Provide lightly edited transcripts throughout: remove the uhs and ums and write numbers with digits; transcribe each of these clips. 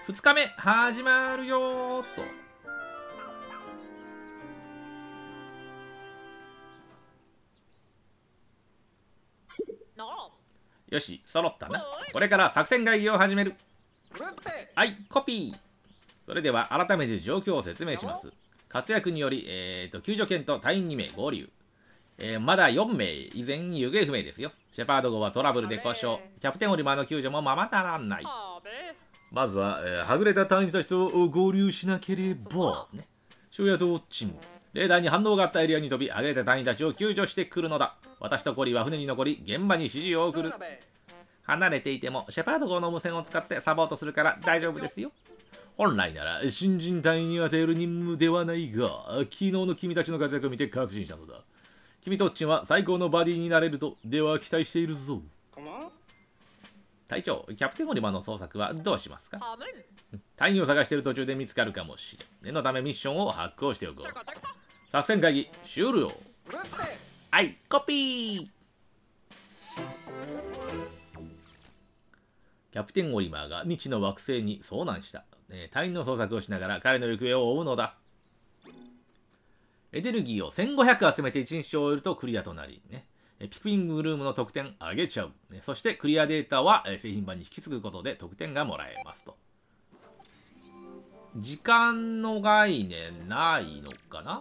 2日目始まるよーっと。よし、揃ったな。これから作戦会議を始める。はい、コピー。それでは改めて状況を説明します。活躍により、救助犬と隊員2名合流。まだ4名依然行方不明ですよ。シェパード号はトラブルで故障。キャプテンオリマーの救助もままならない。まずは、はぐれた隊員たちと合流しなければ、ね。翔也とウォッチもレーダーに反応があったエリアに飛び、はぐれた隊員たちを救助してくるのだ。私とコリーは船に残り、現場に指示を送る。離れていてもシェパード号の無線を使ってサポートするから大丈夫ですよ。本来なら新人隊員に与える任務ではないが、昨日の君たちの活躍を見て確信したのだ。君とっちんは最高のバディになれると、では期待しているぞ。隊長、キャプテンオリマーの捜索はどうしますか？隊員を探している途中で見つかるかもしれん。念のためミッションを発行しておこう。作戦会議終了。はい、コピー。キャプテンオリマーが未知の惑星に遭難した。隊員の捜索をしながら彼の行方を追うのだ。エネルギーを1500集めて1日を終えるとクリアとなり、ね、ピクピングルームの得点上げちゃう。そしてクリアデータは製品版に引き継ぐことで得点がもらえますと。時間の概念ないのかな？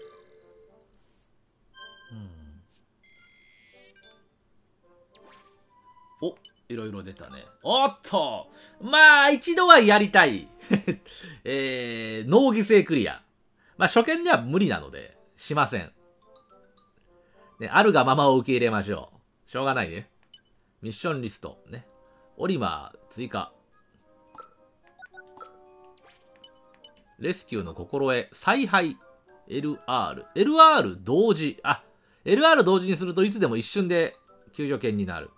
お、いろいろ出たね。おっと、まあ一度はやりたい。脳犠牲クリア。まあ初見では無理なのでしません。ね、あるがままを受け入れましょう。しょうがないね。ミッションリストね。オリマー追加。レスキューの心得采配 LR 同時。あ、LR 同時にするといつでも一瞬で救助犬になる。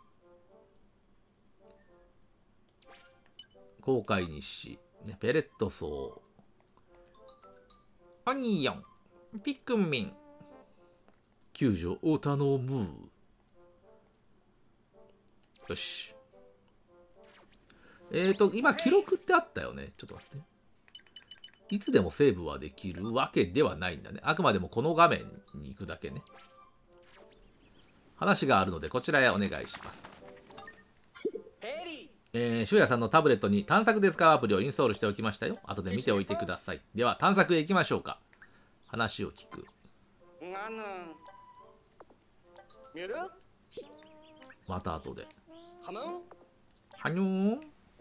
航海日誌、ね、ペレット層、オニオン、ピクミン、救助を頼む。よし。今記録ってあったよね。ちょっと待って。いつでもセーブはできるわけではないんだね。あくまでもこの画面に行くだけね。話があるのでこちらへお願いします。シュウヤさんのタブレットに探索で使うアプリをインストールしておきましたよ。後で見ておいてください。では探索へ行きましょうか。話を聞く。また後で。はにょー。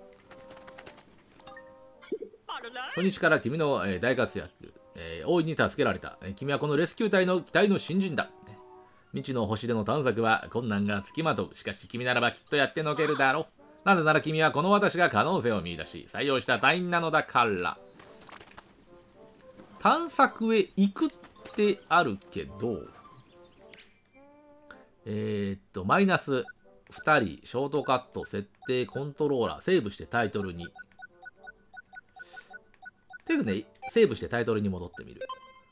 初日から君の大活躍、大いに助けられた。君はこのレスキュー隊の期待の新人だ。未知の星での探索は困難がつきまとう。しかし君ならばきっとやってのけるだろう。なぜなら君はこの私が可能性を見出し採用した隊員なのだから。探索へ行くってあるけど、マイナス2人ショートカット設定コントローラーセーブしてタイトルに。とりあえずね、セーブしてタイトルに戻ってみる。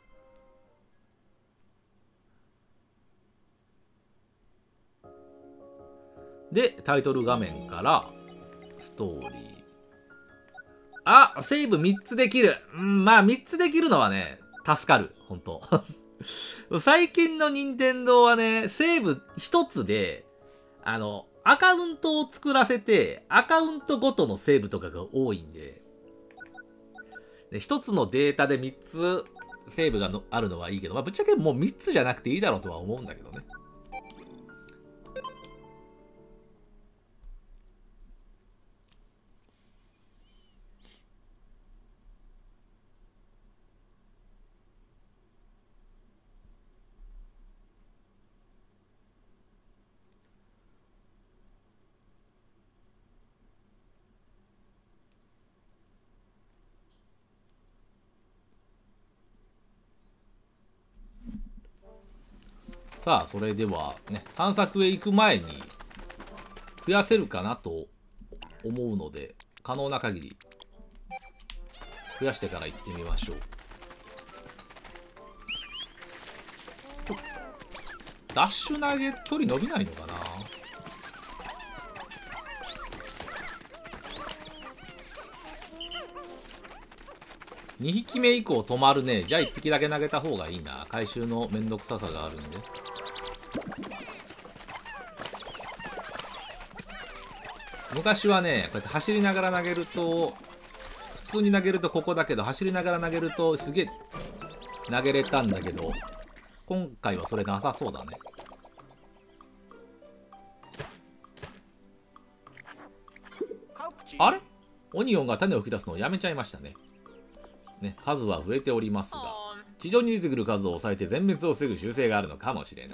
で、タイトル画面からストーリー。あ、セーブ3つできる。まあ3つできるのはね、助かる。本当最近の任天堂はね、セーブ1つで、アカウントを作らせて、アカウントごとのセーブとかが多いんで、1つのデータで3つセーブがあるのはいいけど、まあ、ぶっちゃけもう3つじゃなくていいだろうとは思うんだけどね。さあ、それではね、探索へ行く前に増やせるかなと思うので、可能な限り増やしてから行ってみましょう。ダッシュ投げ距離伸びないのかな。 2匹目以降止まるね。じゃあ1匹だけ投げた方がいいな。回収のめんどくささがあるんで。昔はね、こうやって走りながら投げると、普通に投げるとここだけど、走りながら投げるとすげえ投げれたんだけど、今回はそれなさそうだね。あれ？オニオンが種を吹き出すのをやめちゃいましたね。ね、数は増えておりますが、地上に出てくる数を抑えて全滅を防ぐ習性があるのかもしれない。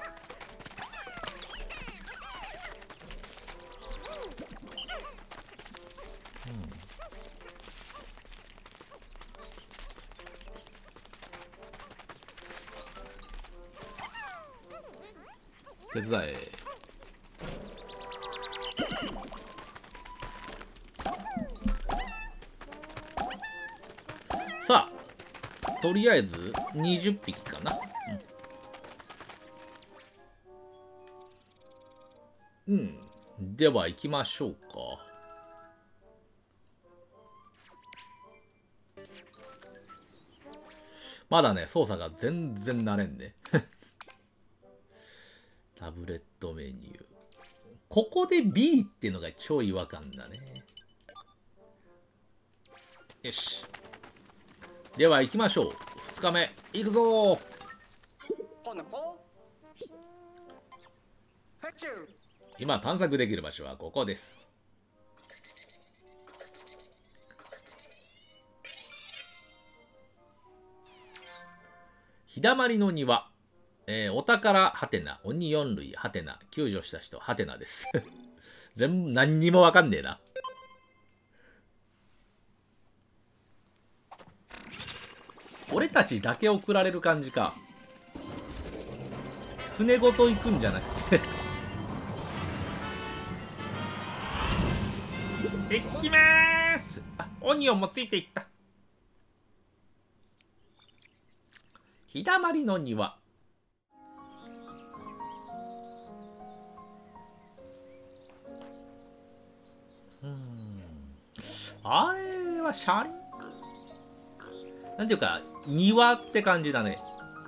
手伝え。さあ、とりあえず20匹かな。うん。では行きましょうか。まだね、操作が全然慣れんね。タブレットメニュー。ここで B っていうのが超違和感だね。よし。では行きましょう。2日目。行くぞー。今探索できる場所はここです。日だまりの庭。お宝はてな、鬼4類はてな、救助した人はてなです。全部何にもわかんねえな。俺たちだけ送られる感じか。船ごと行くんじゃなくて。行きまーす。あ、オニオンもついていった。日だまりの庭。あれは車輪なんていうか、庭って感じだね。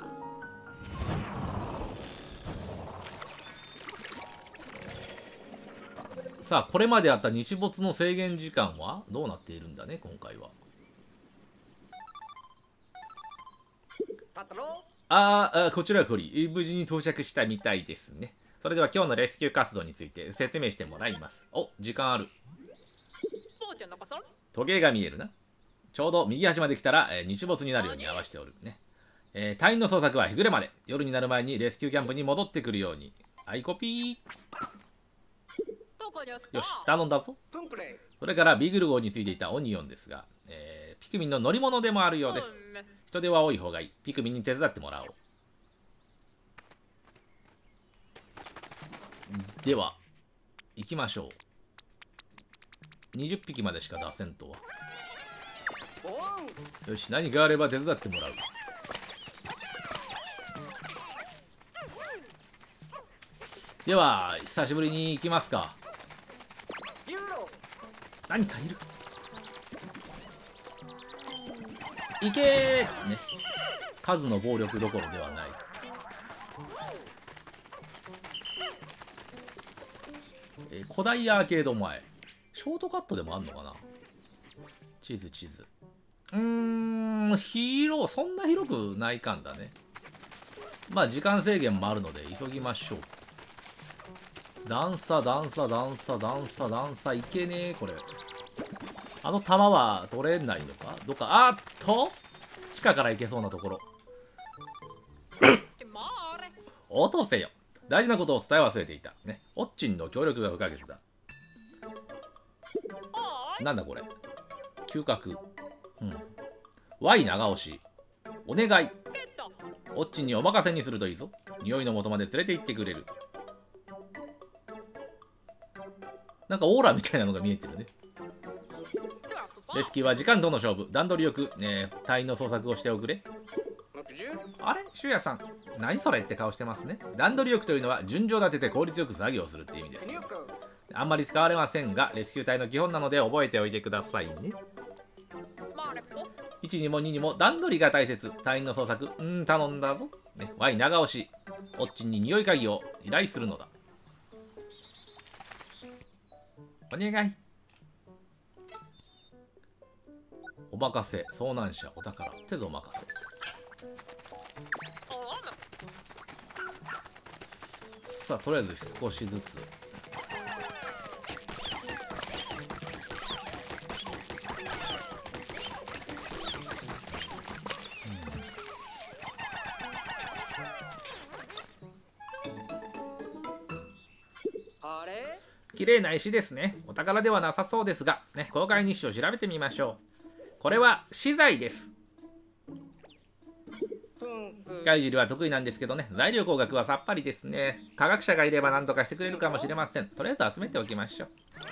さあ、これまであった日没の制限時間はどうなっているんだね、今回は。こちらこり、無事に到着したみたいですね。それでは今日のレスキュー活動について説明してもらいます。お、時間ある。時計が見えるな。ちょうど右端まで来たら、日没になるように合わせておるね。隊員の捜索は日暮れまで。夜になる前にレスキューキャンプに戻ってくるように。はい、コピー。よし、頼んだぞ。それからビーグル号についていたオニオンですが、ピクミンの乗り物でもあるようです。人手は多い方がいい。ピクミンに手伝ってもらおう。では、行きましょう。20匹までしか出せんとは。よし、何かあれば手伝ってもらう。では、久しぶりに行きますか。何かいる。行けーね。数の暴力どころではない。古代アーケード前。ショートカットでもあんのかな。地図。そんな広くないかんだね。まあ時間制限もあるので急ぎましょう。段差いけねえこれ。あの弾は取れないのかどっか。地下から行けそうなところ。落とせよ。大事なことを伝え忘れていたね。オッチンの協力が不可欠だ。なんだこれ。嗅覚。Y 長押し。お願い。オッチンにお任せにするといいぞ。匂いの元まで連れて行ってくれる。なんかオーラみたいなのが見えてるね。レスキューは時間との勝負。段取りよく、隊員の捜索をしておくれ。あれシュヤさん。何それって顔してますね。段取りよくというのは順序立てて効率よく作業するって意味です。あんまり使われませんが、レスキュー隊の基本なので覚えておいてくださいね。 1にも2にも段取りが大切。隊員の捜索頼んだぞ、ね、Y 長押し。オッチンに匂い嗅ぎを依頼するのだ。お願い。お任せ。遭難者、お宝、手ぞお任せ。さあ、とりあえず少しずつ。綺麗な石ですね。お宝ではなさそうですが、ね、公開日誌を調べてみましょう。これは資材です。機械汁は得意なんですけどね、材料工学はさっぱりですね。科学者がいれば何とかしてくれるかもしれません。とりあえず集めておきましょ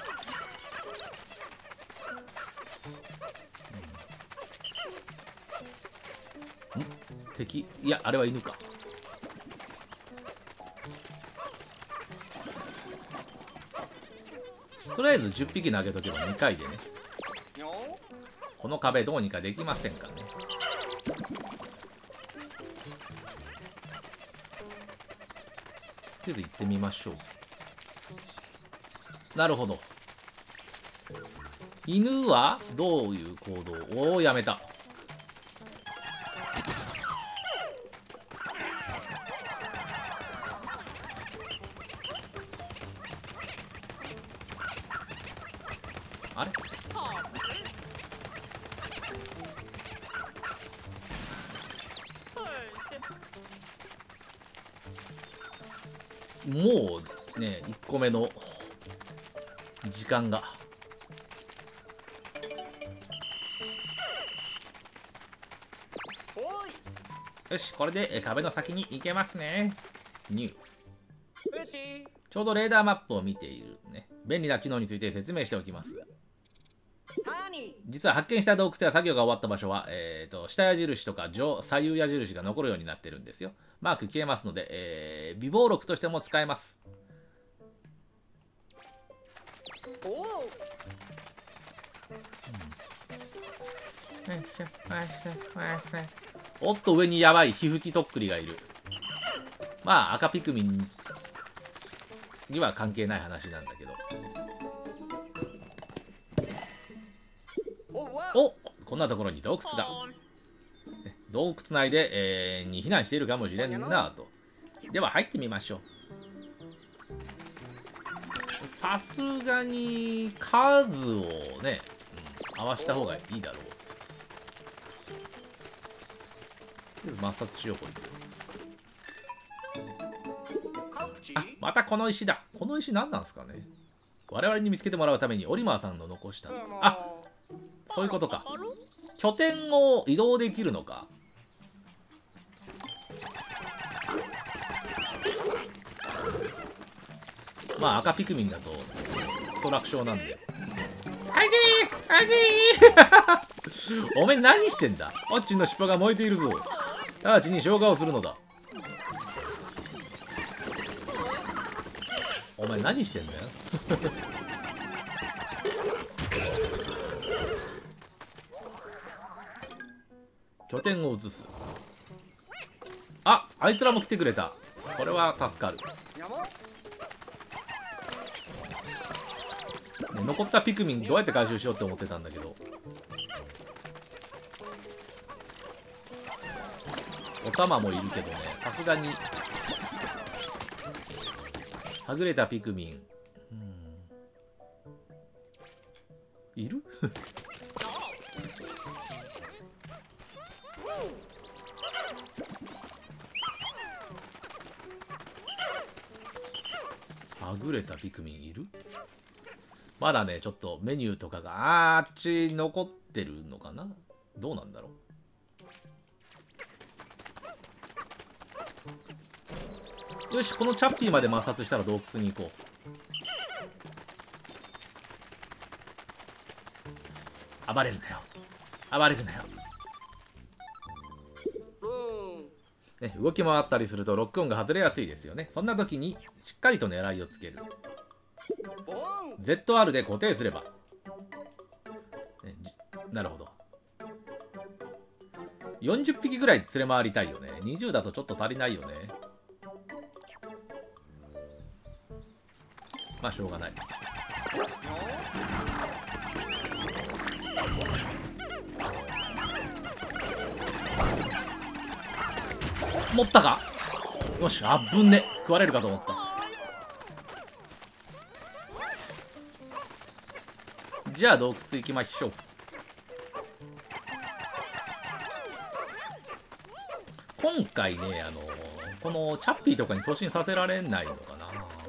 う。敵、いや、あれは犬か。とりあえず10匹投げとけば2回でね。この壁どうにかできませんかね。とりあえず行ってみましょう。なるほど。犬はどういう行動？おお、やめた。あれ？もうね、1個目の時間が。よし、これで壁の先に行けますね。ニュー。ちょうどレーダーマップを見ているね。便利な機能について説明しておきます。実は発見した洞窟や作業が終わった場所は、下矢印とか左右矢印が残るようになってるんですよ。マーク消えますので、備忘録としても使えます。おっと、上にやばい火吹きとっくりがいる。まあ赤ピクミンには関係ない話なんだけど。お、こんなところに洞窟が。洞窟内で、に避難しているかもしれんなと。では入ってみましょう。さすがに数をね、合わせた方がいいだろう。抹殺しよう、こいつ。あ、またこの石だ。この石何なんですかね。我々に見つけてもらうためにオリマーさんの残した。あ、そういうことか。拠点を移動できるのか。まあ赤ピクミンだとストラクションなんで。はいじーはいじーおめえ何してんだ。オッチンの尻尾が燃えているぞ。直ちに消火をするのだ。お前何してんだよ拠点を移す。あ、あいつらも来てくれた。これは助かる。残ったピクミンどうやって回収しようって思ってたんだけど、お玉もいるけどね、さすがにはぐれたピクミン、いるはぐれたピクミンいる。まだね、ちょっとメニューとかがあっち残ってるのかな。どうなんだろう。よし、このチャッピーまで抹殺したら洞窟に行こう。暴れるなよ、暴れるなよ。ね、動き回ったりするとロックオンが外れやすいですよね。そんな時にしっかりと狙いをつける。ZR で固定すれば、ね、なるほど。 40匹ぐらい連れ回りたいよね。20だとちょっと足りないよね。まあしょうがない。持ったか。よし、あぶんね。食われるかと思った。じゃあ洞窟行きましょう。今回ね、このチャッピーとかに突進させられないのかな。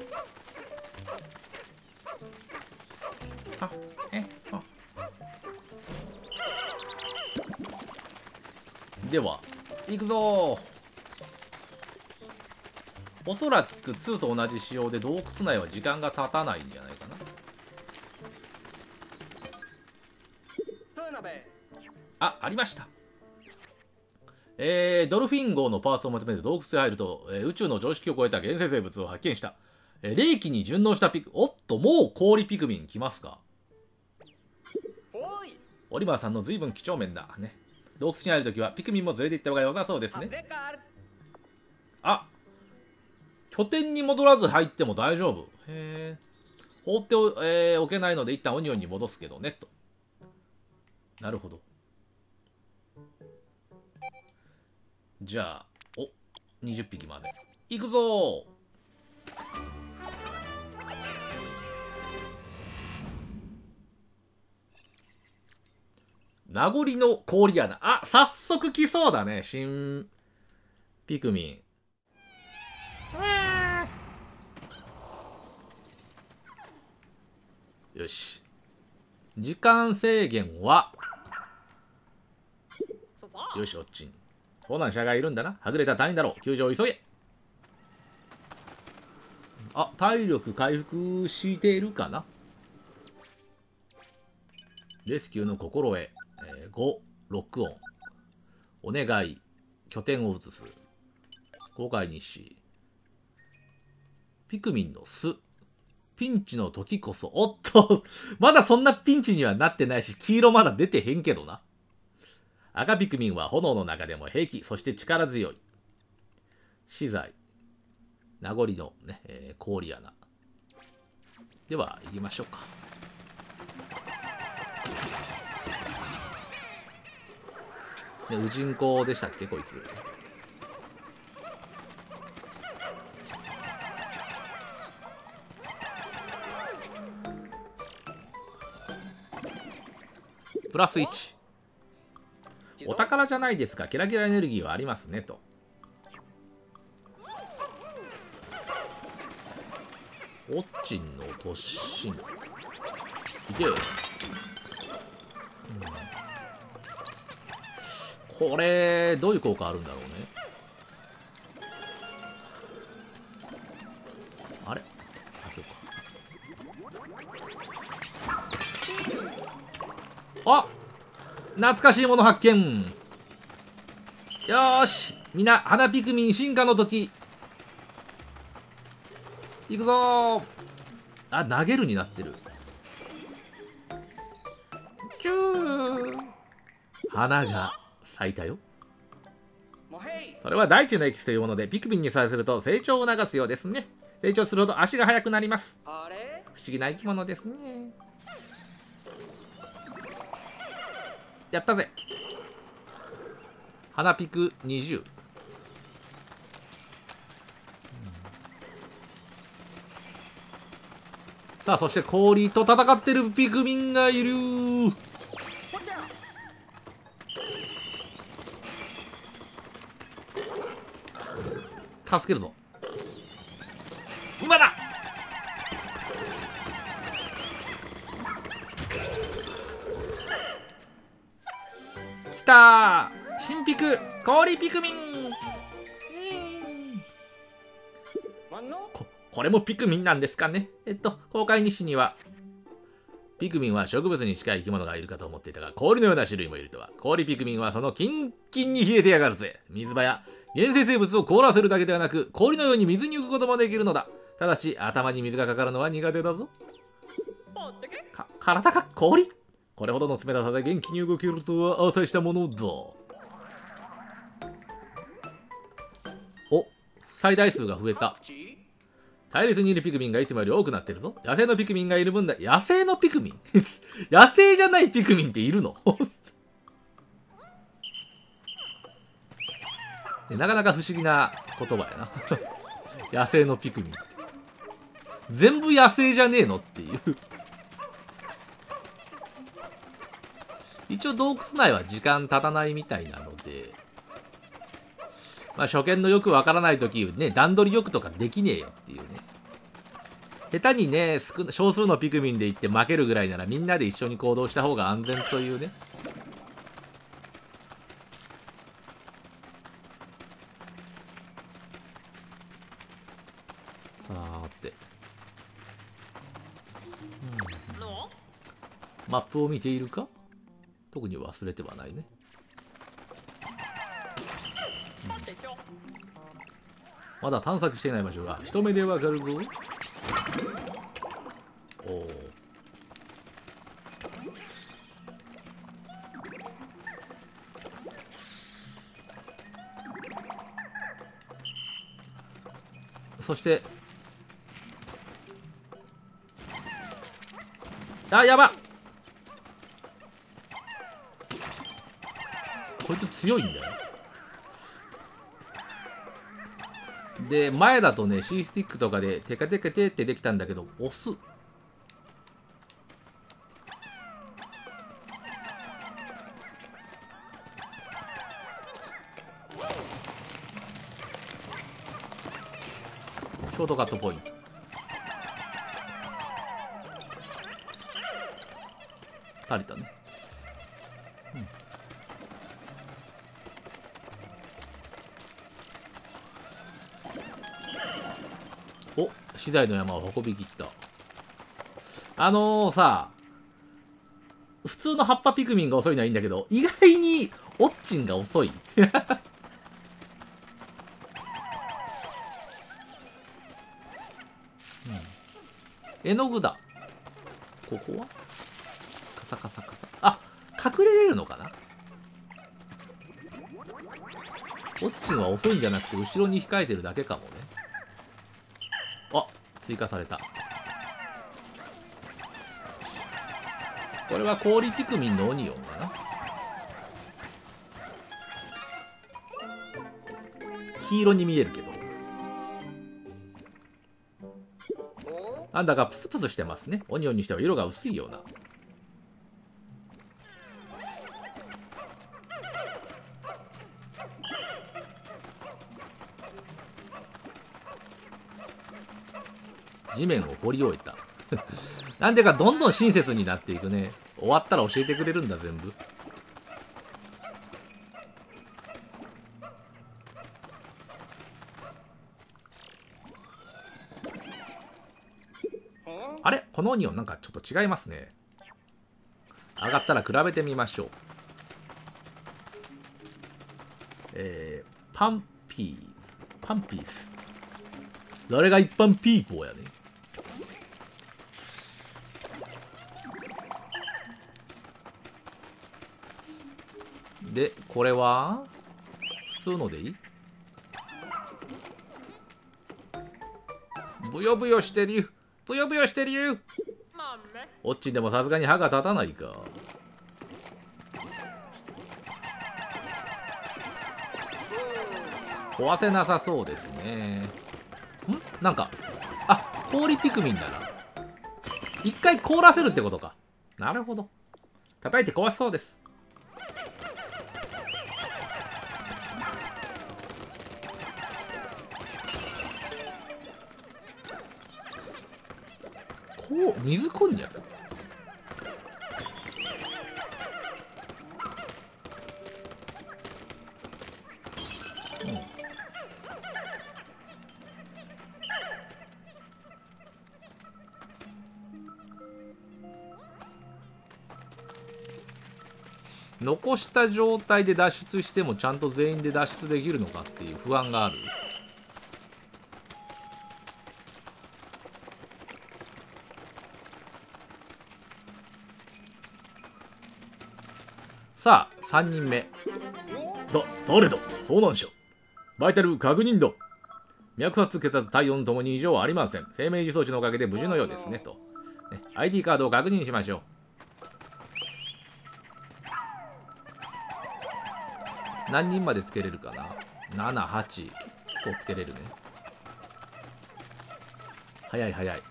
では行くぞー。おそらく2と同じ仕様で洞窟内は時間が経たないんじゃないかな。ありました。ドルフィン号のパーツを求めて洞窟へ入ると、宇宙の常識を超えた現世生物を発見した。霊気に順応したピク、おっと、もう氷ピクミン来ますか。オリバーさんの随分几帳面だね。洞窟に入るときはピクミンも連れて行った方が良さそうですね。あ、拠点に戻らず入っても大丈夫。へえ。放っておけないので一旦オニオンに戻すけどねと。なるほど。じゃあ、20匹まで。行くぞー。名残の氷穴。あ、早速来そうだね。新ピクミン。よし。時間制限は、よし、おっちん。遭難者がいるんだな。はぐれた隊員だろう。救助を急げ。あ、体力回復しているかな。レスキューの心得。5、ロックオン。お願い。拠点を移す。公開日誌。ピクミンの巣。ピンチの時こそ。おっとまだそんなピンチにはなってないし、黄色まだ出てへんけどな。赤ピクミンは炎の中でも平気、そして力強い。資材。名残のね、氷穴。では、行きましょうか。ね、ウジンコでしたっけ、こいつ。プラス1。お宝じゃないですか。キラキラエネルギーはありますねと。オッチンの突進。いけ。これどういう効果あるんだろうね。あれ、あ、そうか。あ、懐かしいもの発見。よーし、みんな花ピクミン進化の時いくぞー。あ、投げるになってる。チュー。花が咲いたよ。それは大地のエキスというもので、ピクミンにさせると成長を促すようですね。成長するほど足が速くなります。不思議な生き物ですね。やったぜ。花ピク20。さあ、そして氷と戦ってるピクミンがいる。助けるぞ。今だ。来たー。新ピク氷ピクミン。これもピクミンなんですかね。公開日誌にはピクミンは植物に近い生き物がいるかと思っていたが、氷のような種類もいるとは。氷ピクミンはそのキンキンに冷えてやがるぜ。水場や原生生物を凍らせるだけではなく、氷のように水に浮くこともできるのだ。ただし頭に水がかかるのは苦手だぞ。体が氷。これほどの冷たさで元気に動けるとは値したものだ。 最大数が増えた。対立にいるピクミンがいつもより多くなってるぞ。野生のピクミンがいる分だ。野生のピクミン野生じゃないピクミンっているのなかなか不思議な言葉やな野生のピクミン。全部野生じゃねえのっていう一応洞窟内は時間経たないみたいなので、まあ初見のよくわからないときね、段取りよくとかできねえよっていうね。下手にね、少数のピクミンで行って負けるぐらいならみんなで一緒に行動した方が安全というね。さーて。マップを見ているか？特に忘れてはないね。まだ探索していない場所が一目でわかるぞ。おお。そしてあ、やばっ、こいつ強いんだよ。で前だとね C スティックとかでテカテカテってできたんだけど、押すショートカットポイント。足りたね。お、資材の山を運び切った。さ、普通の葉っぱピクミンが遅いのはいいんだけど、意外にオッチンが遅い。絵の具だ。ここはカサカサカサ。あ、隠れれるのかな。オッチンは遅いんじゃなくて後ろに控えてるだけかもね。あ、追加された。これは氷ピクミンのオニオンかな。黄色に見えるけど、なんだかプスプスしてますね。オニオンにしては色が薄いような。地面を掘り終えた。なんでかどんどん親切になっていくね。終わったら教えてくれるんだ全部。あれ、このオニオンなんかちょっと違いますね。上がったら比べてみましょう。パンピース。誰が一般ピーポーやね。で、これは普通のでいい？ブヨブヨしてるよ。ブヨブヨしてるよ。オッチンでもさすがに歯が立たないか。壊せなさそうですね。なんか、あ、氷ピクミンだな。一回凍らせるってことか。なるほど。叩いて壊しそうです。こう、水こんにゃく。残した状態で脱出してもちゃんと全員で脱出できるのかっていう不安がある。さあ3人目。誰だ、そうなんしょ。バイタル確認だ。 脈発血圧体温ともに異常はありません。生命維持装置のおかげで無事のようですねと、ね、ID カードを確認しましょう。何人までつけれるかな。7、8結構つけれるね。早い早い。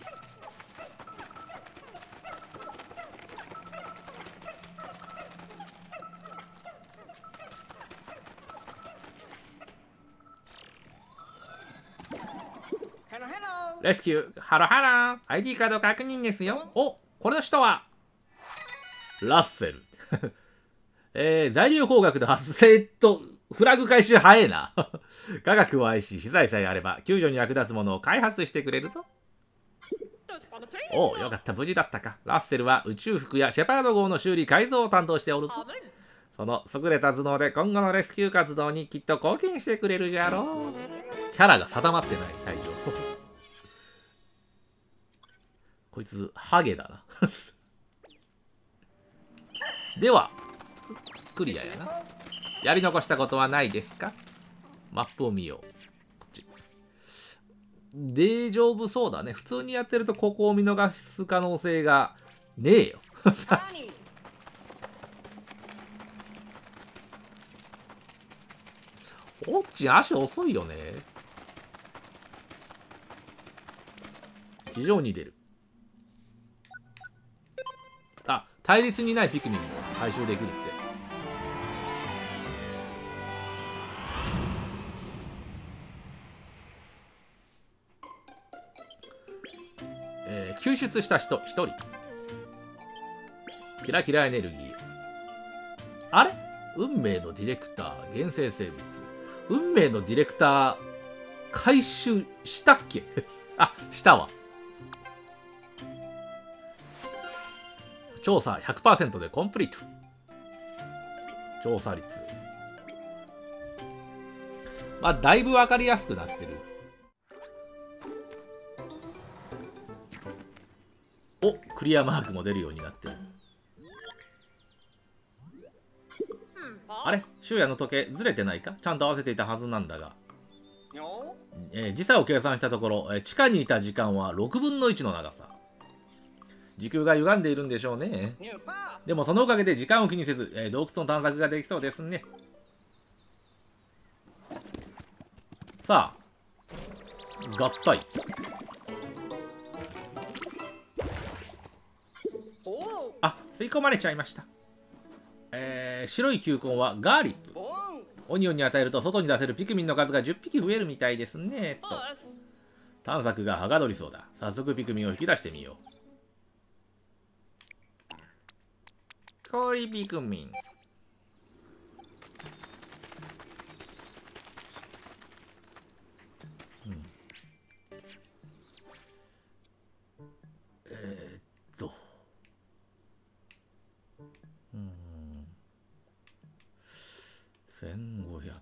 レスキュー、ハロハロー、ID カード確認ですよ。お、これの人はラッセル。材料工学の発生と、フラグ回収早えな。科学を愛し、資材さえあれば、救助に役立つものを開発してくれるぞ。おう、よかった、無事だったか。ラッセルは宇宙服やシェパード号の修理改造を担当しておるぞ。その優れた頭脳で今後のレスキュー活動にきっと貢献してくれるじゃろう。キャラが定まってない、隊長。こいつ、ハゲだな。では、クリアやな。やり残したことはないですか？マップを見よう。こっち。大丈夫そうだね。普通にやってるとここを見逃す可能性がねえよ。オッチ足遅いよね。地上に出る。あ、対立にないピクミンも回収できるって。救出した人1人。キラキラエネルギー。あれ？運命のディレクター、原生生物。運命のディレクター、回収したっけ？あ、したわ。調査 100% でコンプリート。調査率。まあ、だいぶわかりやすくなってる。お、クリアマークも出るようになってる。あれ、終夜の時計ずれてないか？ちゃんと合わせていたはずなんだが。時差を計算したところ、地下にいた時間は6分の1の長さ。時空が歪んでいるんでしょうね。でもそのおかげで時間を気にせず、洞窟の探索ができそうですね。さあ、合体。あ、吸い込まれちゃいました。白い球根はガーリップ。オニオンに与えると外に出せるピクミンの数が10匹増えるみたいですね。と。探索がはがどりそうだ。早速ピクミンを引き出してみよう。氷ピクミン。1500。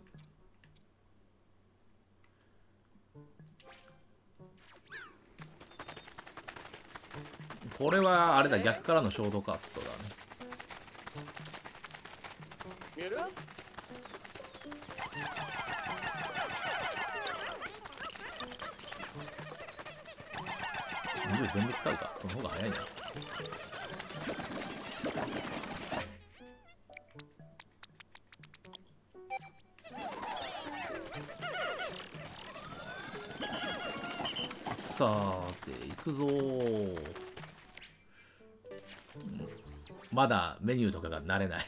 これはあれだ、逆からのショートカットだね。20全部使うか、その方が早いな。さて、行くぞー。まだメニューとかが慣れない。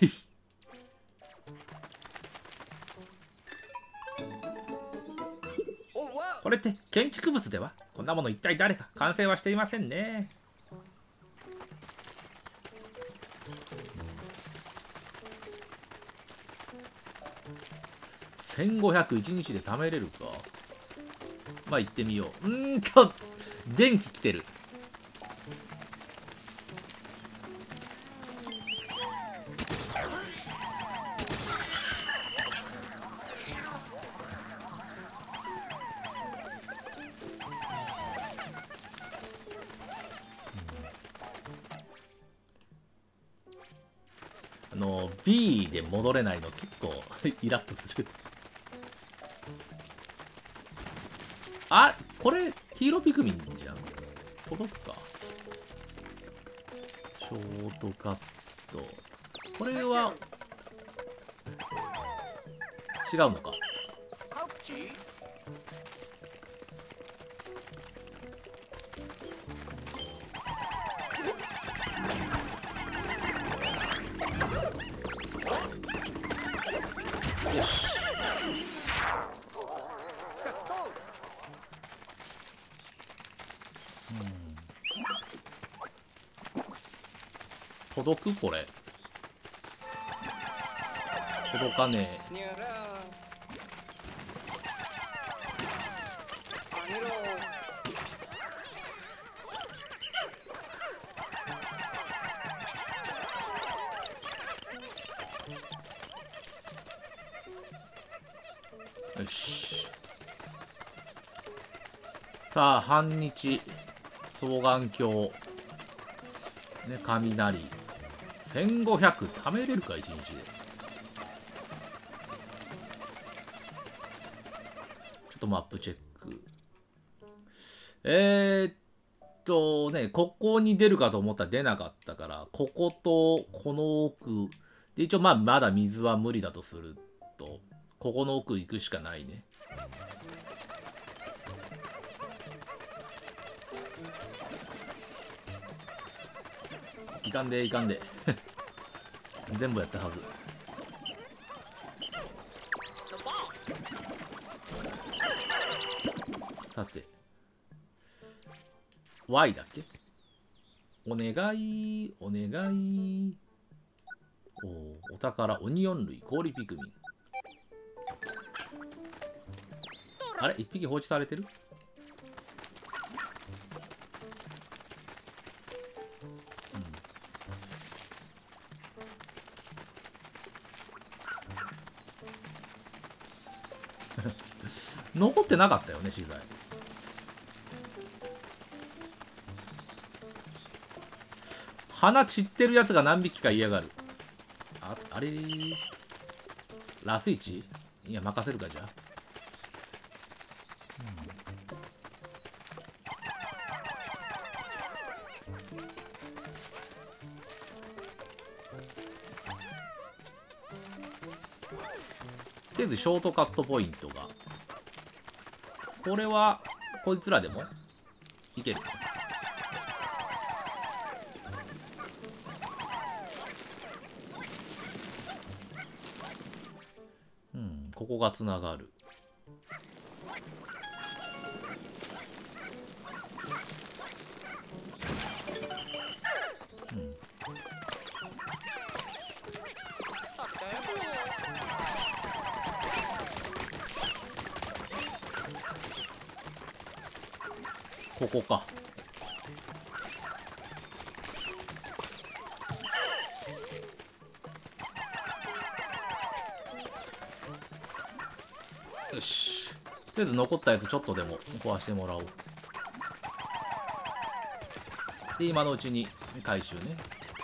これって建築物では？こんなもの一体誰か完成はしていませんね。1501日で貯めれるか。まあ行ってみよう。電気来てる。B で戻れないの結構イラッとする。 あ、これヒーローピクミンじゃん。届くか。ショートカット。これは違うのか。よし。届くこれ。届かねえ。よし。さあ、半日双眼鏡ね、雷1500貯めれるか、1日で。ちょっとマップチェック。ここに出るかと思ったら出なかったから、こことこの奥で、一応まだ水は無理だとすると、ここの奥行くしかないね。いかんでいかんで全部やったはず。さて Y だっけ。お願いお願い。お宝オニオン類氷ピクミン。あれ、一匹放置されてる。残ってなかったよね、資材。花散ってるやつが何匹か嫌がる。あれラスイチ。いや、任せるか、じゃあ。とりあえずショートカットポイントが。これはこいつらでもいける。ここがつながる。ここか。よし。とりあえず残ったやつちょっとでも壊してもらおう。で、今のうちに回収ね。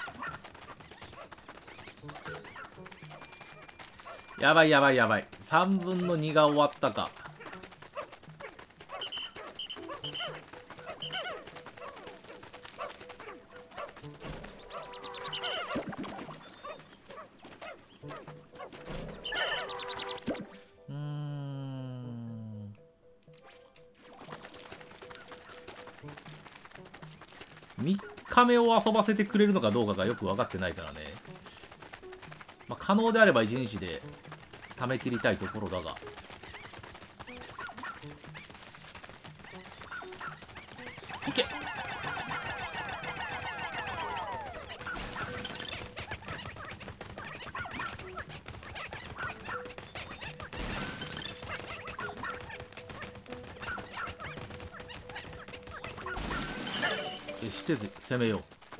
やばいやばいやばい。3分の2が終わったか。3日目を遊ばせてくれるのかどうかがよく分かってないからね。まあ、可能であれば1日で溜め切りたいところだが。いけ。よし、とりあえず攻めよ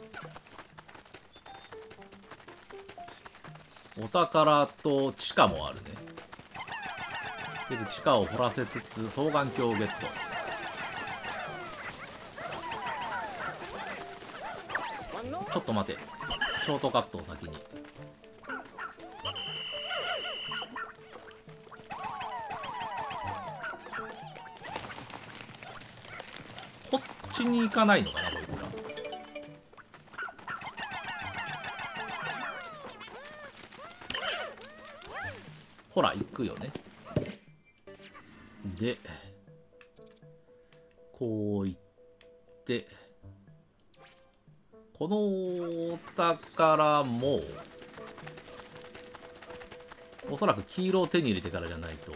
う。お宝と地下もあるね。とりあえず地下を掘らせつつ双眼鏡をゲット。ちょっと待て、ショートカットを先に。 ちに行かないのかなこいつら。ほら行くよね。でこう行ってこのお宝もおそらく黄色を手に入れてからじゃないと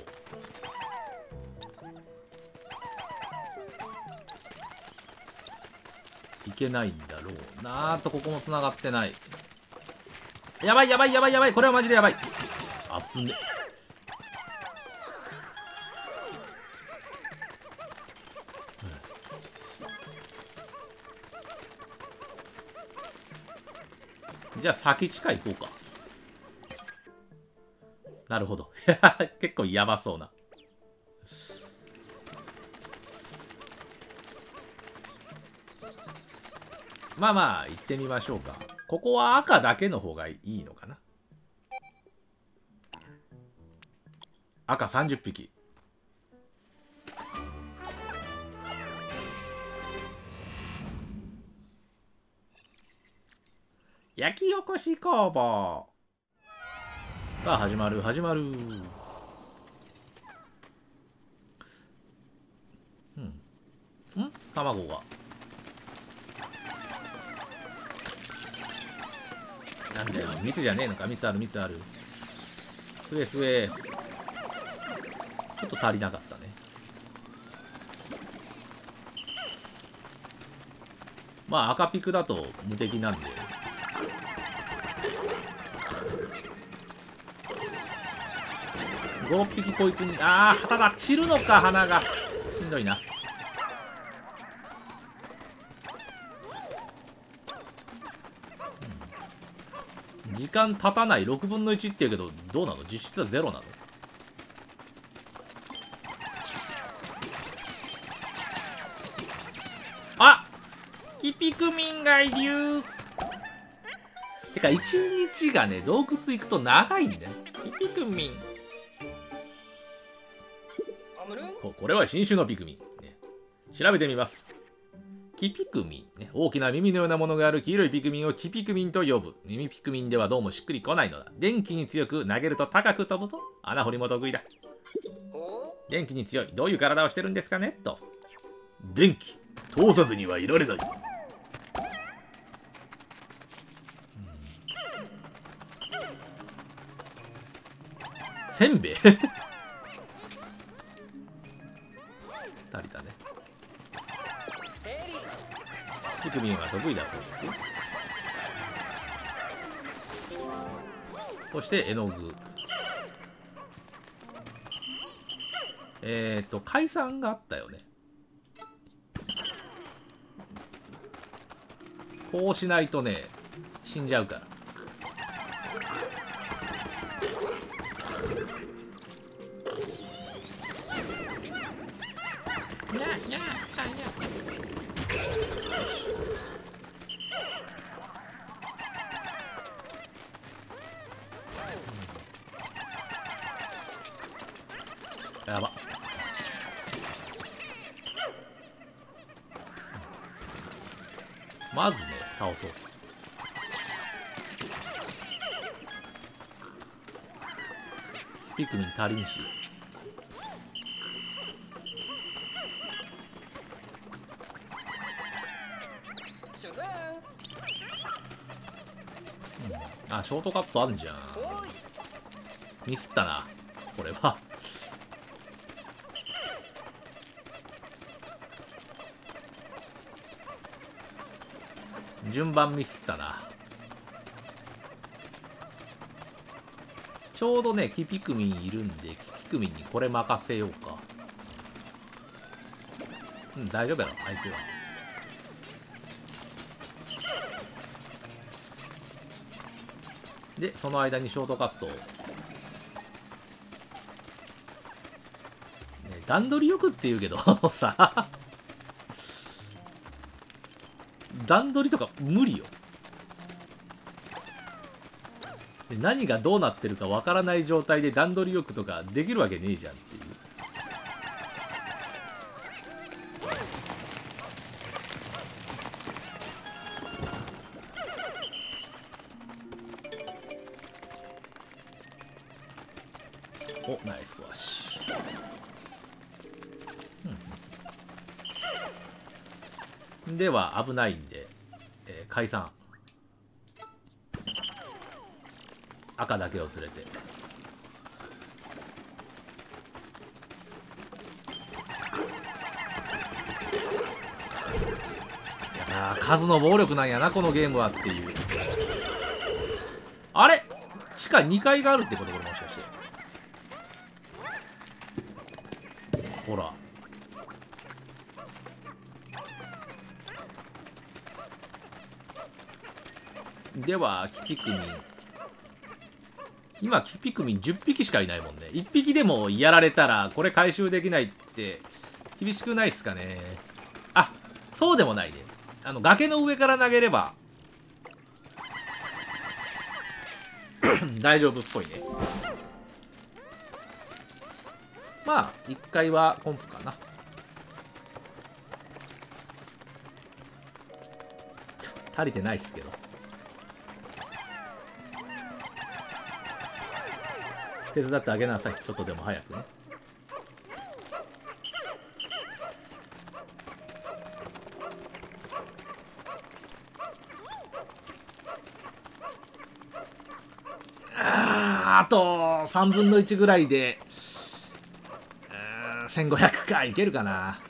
いけないんだろうな。あとここも繋がってない。やばいやばいやばいやばい、これはマジでやばい。あぶね。じゃあ先地下行こうか。なるほど。結構やばそうな。まあまあ行ってみましょうか。ここは赤だけの方がいいのかな。赤30匹。焼き起こし工房。さあ始まる始まる。卵がなんだよ、蜜じゃねえのか。蜜ある蜜ある。すえすえ。ちょっと足りなかったね。まあ赤ピクだと無敵なんで5、6匹こいつに。ああ、ただ散るのか花が。しんどいな。時間経たない6分の1っていうけど、どうなの？実質は0なの？あ、キピクミンがいる。てか1日がね、洞窟行くと長いんだよ。キピクミン。これは新種のピクミン、ね。調べてみます。キピクミン、ね。大きな耳のようなものがある黄色いピクミンをキピクミンと呼ぶ。耳ピクミンではどうもしっくりこないのだ。電気に強く、投げると高く飛ぶぞ。穴掘りも得意だ。電気に強い。どういう体をしてるんですかねと。電気、通さずにはいられない。せんべい足りたね。ピクミンは得意だそうですよ。そして絵の具。解散があったよね。こうしないとね、死んじゃうから。やば。まずね、倒そう。ピクミン足りんし。あ、ショートカットあんじゃん。ミスったな、これは。順番ミスったな。ちょうどね、キピクミンいるんで、キピクミンにこれ任せようか。うん、大丈夫やろ、相手は。で、その間にショートカットを。ね、段取りよくって言うけどさ段取りとか無理よ。で何がどうなってるかわからない状態で段取りよくとかできるわけねえじゃんっていう。 お、ナイス壊し。では危ないんで、解散。赤だけを連れて。いやー、数の暴力なんやなこのゲームはっていう。あれ地下2階があるってことこれもしかして。ほら。ではキピクミン、今キピクミン10匹しかいないもんね。1匹でもやられたらこれ回収できないって厳しくないっすかね。あ、そうでもないね。崖の上から投げれば大丈夫っぽいね。まあ1回はコンプかな。足りてないっすけど。手伝ってあげなさい。ちょっとでも早くね。あと3分の1ぐらいで1500かいけるかな。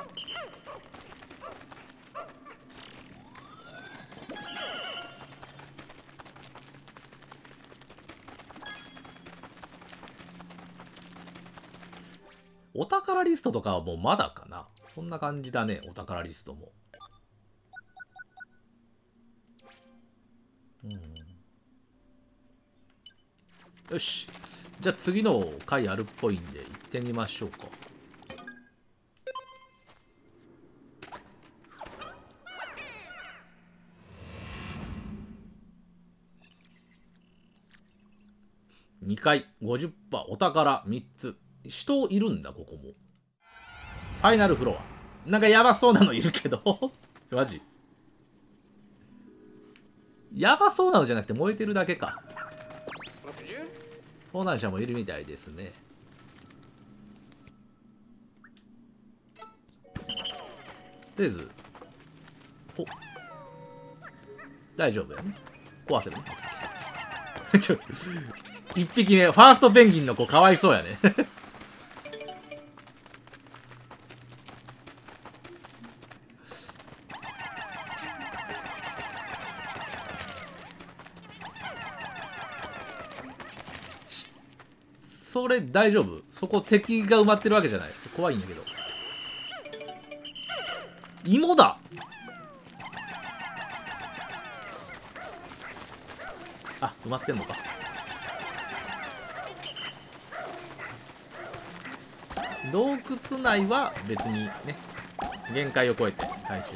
お宝リストとかはもうまだかな。そんな感じだね、お宝リストも。よし。じゃあ次の回あるっぽいんで行ってみましょうか。2回 50%、お宝3つ。人いるんだ、ここも。ファイナルフロア。なんかやばそうなのいるけど。マジやばそうなのじゃなくて燃えてるだけか。盗難者もいるみたいですね。とりあえず、お、大丈夫やね。壊せるね。一匹目、ファーストペンギンの子かわいそうやね。それ大丈夫？そこ敵が埋まってるわけじゃない。怖いんやけど。芋だ。あ、埋まってんのか。洞窟内は別にね、限界を超えて回収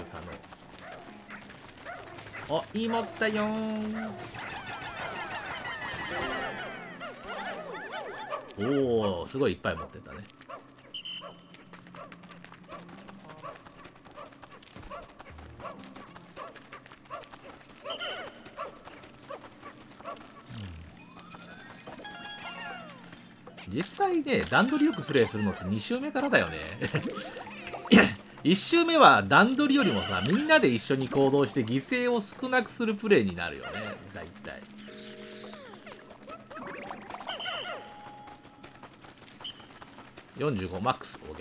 可能。お、芋ったよーん。おお、すごいいっぱい持ってたね。実際ね、段取りよくプレイするのって2周目からだよね。1周目は段取りよりもさ、みんなで一緒に行動して犠牲を少なくするプレイになるよね、大体。45マックス OK。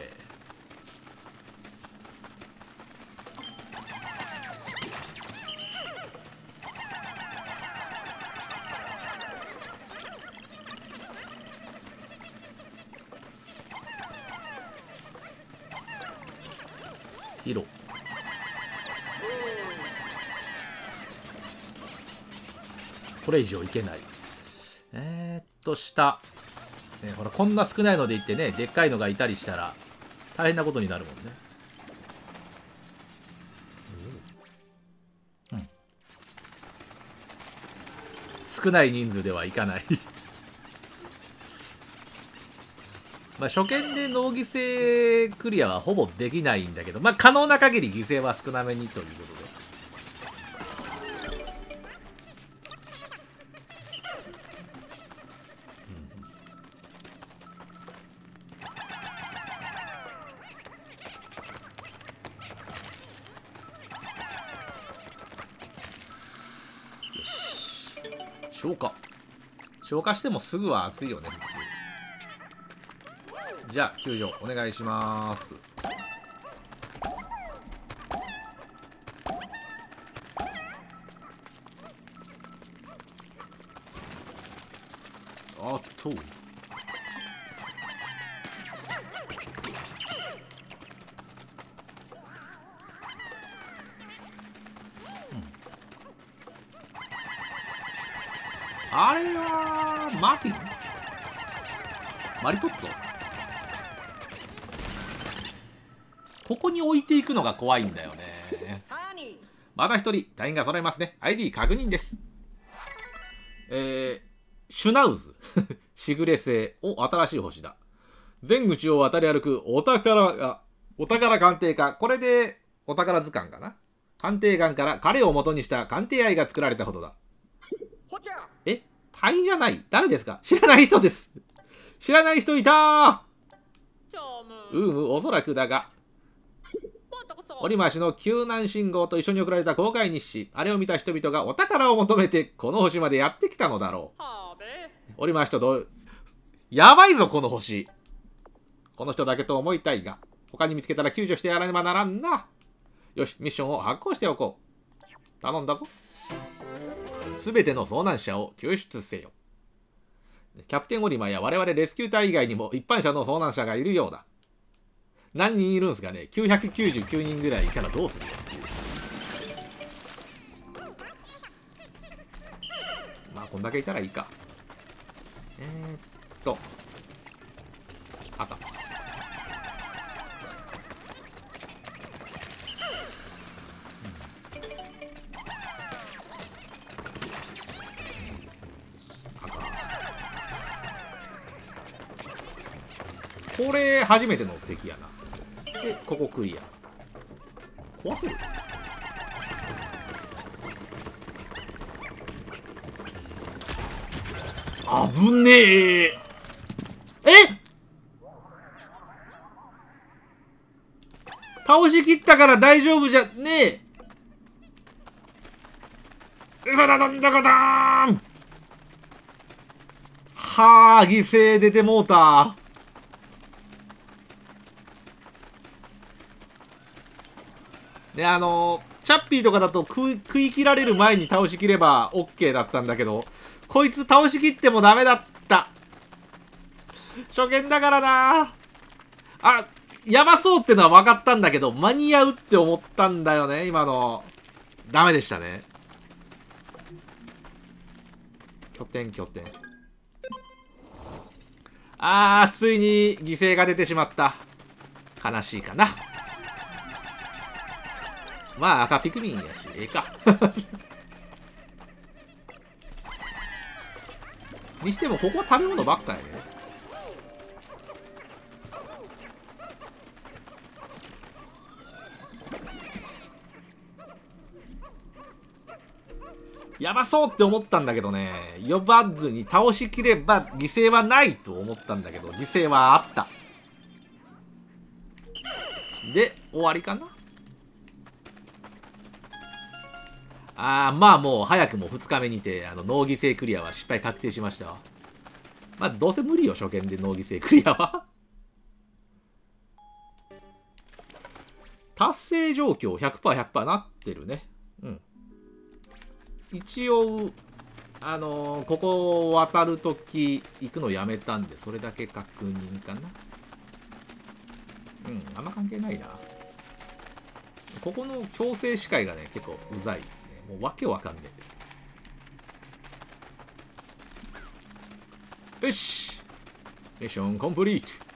ヒロ。これ以上いけない。下。ほら、こんな少ないのでいってね、でっかいのがいたりしたら、大変なことになるもんね。うん。少ない人数ではいかない。まあ、初見でノー犠牲クリアはほぼできないんだけど、まあ、可能な限り犠牲は少なめにということで。 消化してもすぐは熱いよね、普通。じゃあ救助お願いします。あっと、あれはマフィン、マリトッツォ。ここに置いていくのが怖いんだよね。また一人隊員が揃いますね。 ID 確認です。シュナウズしぐれ星。お、新しい星だ。全口を渡り歩くお宝鑑定家。これでお宝図鑑かな。鑑定官から彼を元にした鑑定愛が作られたほどだ。え、隊員じゃない？誰ですか？知らない人です。知らない人いたー。おそらくだが。折増の救難信号と一緒に送られた公開日誌。あれを見た人々がお宝を求めてこの星までやってきたのだろう。折増とやばいぞこの星。この人だけと思いたいが、他に見つけたら救助してやらねばならんな。よし、ミッションを発行しておこう。頼んだぞ。すべての遭難者を救出せよ。キャプテンオリマや我々レスキュー隊以外にも一般者の遭難者がいるようだ。何人いるんすかね。999人ぐらいいたらどうするよっていう。まあこんだけいたらいいか。赤。これ初めての敵やな。でここクリア。壊せる？危ねえ。倒しきったから大丈夫じゃねえ。嘘だどんどこどーん。はあ、犠牲出てもうた。ね、チャッピーとかだと食い切られる前に倒しきれば OK だったんだけど、こいつ倒しきってもダメだった。初見だからな。あ、やばそうってのは分かったんだけど、間に合うって思ったんだよね、今の。ダメでしたね。拠点。ついに犠牲が出てしまった。悲しいかな。まあ赤ピクミンやし、ええか。にしてもここは食べ物ばっかやね。やばそうって思ったんだけどね、呼ばずに倒しきれば犠牲はないと思ったんだけど、犠牲はあった。で終わりかな。まあもう早くも2日目にてノー犠牲クリアは失敗確定しましたわ。まあどうせ無理よ、初見でノー犠牲クリアは。達成状況 100%100% なってるね。うん。一応ここを渡るとき行くのやめたんで、それだけ確認かな。うん、あんま関係ないな。ここの強制視界がね結構うざい、ね、もうわけわかんねえ。よし、ミッションコンプリート。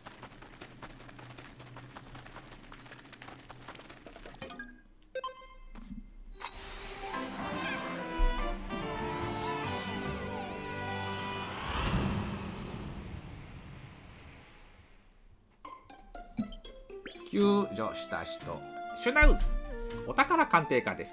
救助した人、シュナウズ、お宝鑑定家です。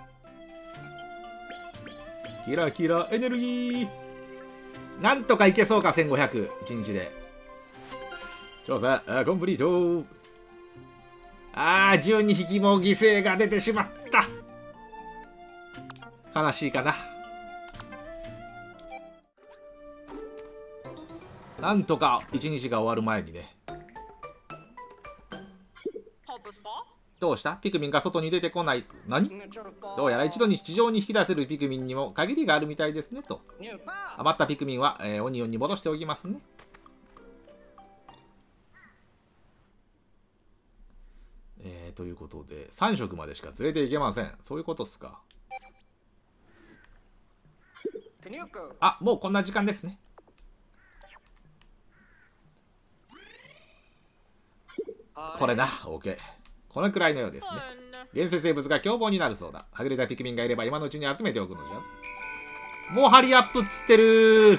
キラキラエネルギー。なんとかいけそうか、1500、1日で。調査コンプリート。12匹も犠牲が出てしまった。悲しいかな。 なんとか一日が終わる前にね。どうした？ピクミンが外に出てこない。何？どうやら一度に地上に引き出せるピクミンにも限りがあるみたいですねと。余ったピクミンは、オニオンに戻しておきますね。ということで3色までしか連れていけません。そういうことっすか。あ、もうこんな時間ですね。これな、OK。このくらいのようですね。現世生物が凶暴になるそうだ。はぐれたピクミンがいれば今のうちに集めておくのじゃ。もうハリーアップっつってる。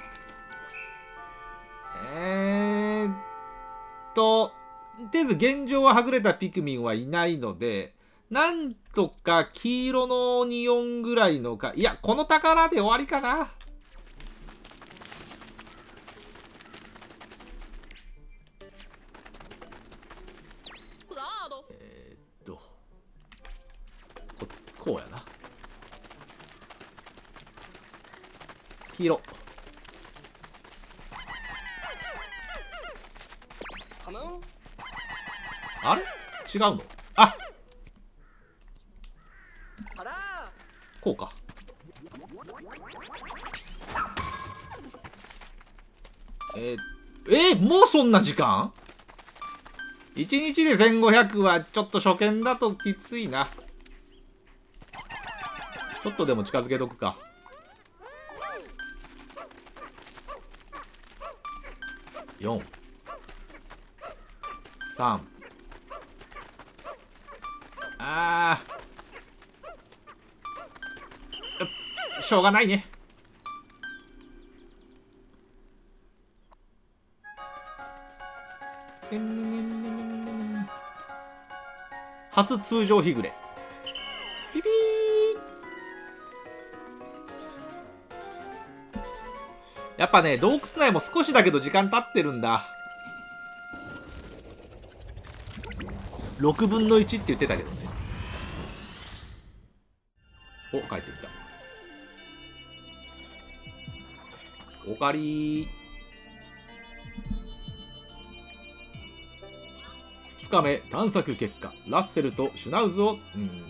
とりあえず現状ははぐれたピクミンはいないので、なんとか黄色のニオンぐらいのか、いや、この宝で終わりかな。こうやな。黄色。あれ？違うの？あ、こうか。もうそんな時間？1日で1500はちょっと初見だときついな。ちょっとでも近づけとくか。4、3、しょうがないね。初通常日暮れ。ピピー。やっぱね、洞窟内も少しだけど時間経ってるんだ。6分の1って言ってたけどね。お、帰ってきた。おかりー。2日目探索結果、ラッセルとシュナウズを、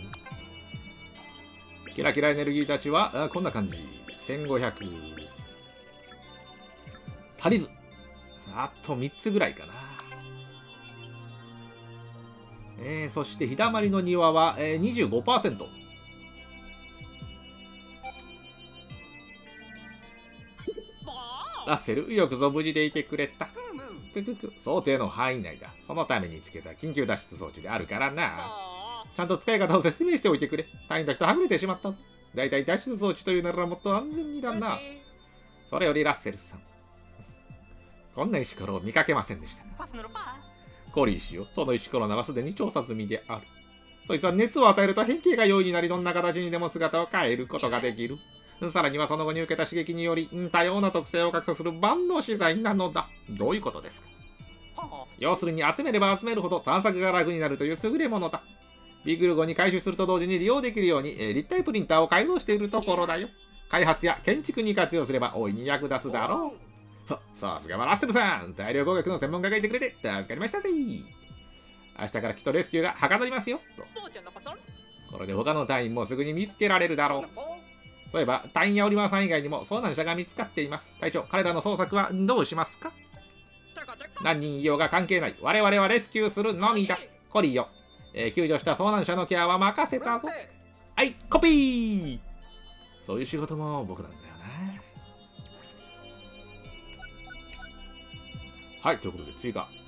キラキラエネルギーたちはこんな感じ。1500足りず。あと3つぐらいかな。そして日だまりの庭は、25%。ラッセル、よくぞ無事でいてくれた。想定の範囲内だ。そのためにつけた緊急脱出装置であるからな。ちゃんと使い方を説明しておいてくれ。隊員たちとはぐれてしまったぞ。だいたい脱出装置というならもっと安全にだな。それよりラッセルさん。こんな石ころを見かけませんでした。コリー氏よ、その石ころならすでに調査済みである。そいつは熱を与えると変形が容易になり、どんな形にでも姿を変えることができる。さらにはその後に受けた刺激により、多様な特性を獲得する万能資材なのだ。どういうことですか？要するに集めれば集めるほど探索が楽になるという優れものだ。ビグルゴに回収すると同時に利用できるように立体プリンターを改造しているところだよ。開発や建築に活用すれば大いに役立つだろう。さすがはラッセルさん、材料工学の専門家がいてくれて助かりましたぜ。明日からきっとレスキューがはかどりますよと。これで他の隊員もすぐに見つけられるだろう。そういえば隊員やオリバーさん以外にも遭難者が見つかっています。隊長、彼らの捜索はどうしますか？何人いようが関係ない。我々はレスキューするのみだ。コリーよ、救助した遭難者のケアは任せたぞ。はい、コピー。そういう仕事も僕なんだよな。はい、ということで追加。